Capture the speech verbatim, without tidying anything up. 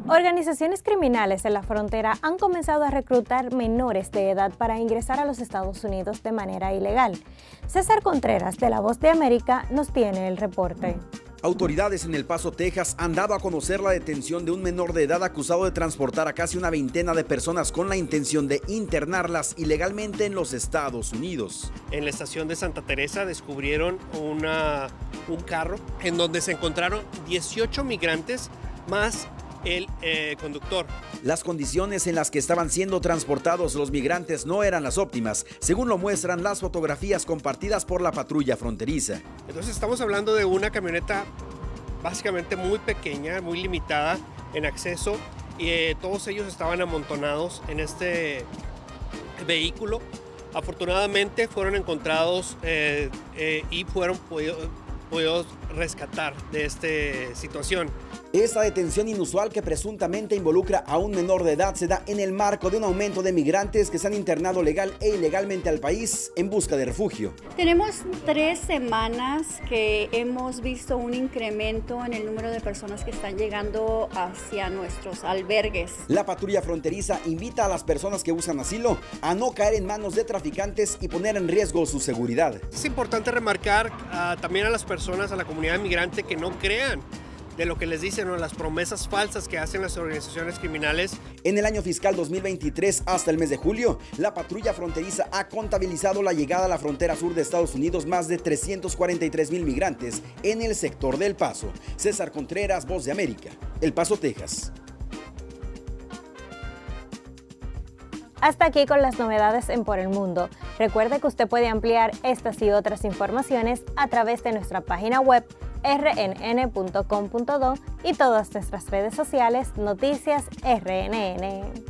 Organizaciones criminales en la frontera han comenzado a reclutar menores de edad para ingresar a los Estados Unidos de manera ilegal. César Contreras, de La Voz de América, nos tiene el reporte. Autoridades en El Paso, Texas, han dado a conocer la detención de un menor de edad acusado de transportar a casi una veintena de personas con la intención de internarlas ilegalmente en los Estados Unidos. En la estación de Santa Teresa descubrieron una, un carro en donde se encontraron dieciocho migrantes más el eh, conductor. Las condiciones en las que estaban siendo transportados los migrantes no eran las óptimas, según lo muestran las fotografías compartidas por la patrulla fronteriza. Entonces estamos hablando de una camioneta básicamente muy pequeña, muy limitada en acceso, y eh, todos ellos estaban amontonados en este vehículo. Afortunadamente fueron encontrados eh, eh, y fueron podidos rescatar de esta situación. Esta detención inusual, que presuntamente involucra a un menor de edad, se da en el marco de un aumento de migrantes que se han internado legal e ilegalmente al país en busca de refugio. Tenemos tres semanas que hemos visto un incremento en el número de personas que están llegando hacia nuestros albergues. La patrulla fronteriza invita a las personas que buscan asilo a no caer en manos de traficantes y poner en riesgo su seguridad. Es importante remarcar uh, también a las personas, a la comunidad migrante, que no crean de lo que les dicen o las promesas falsas que hacen las organizaciones criminales. En el año fiscal dos mil veintitrés hasta el mes de julio, la patrulla fronteriza ha contabilizado la llegada a la frontera sur de Estados Unidos más de trescientos cuarenta y tres mil migrantes en el sector del Paso. César Contreras, Voz de América, El Paso, Texas. Hasta aquí con las novedades en Por el Mundo. Recuerde que usted puede ampliar estas y otras informaciones a través de nuestra página web r n n punto com punto do y todas nuestras redes sociales Noticias R N N.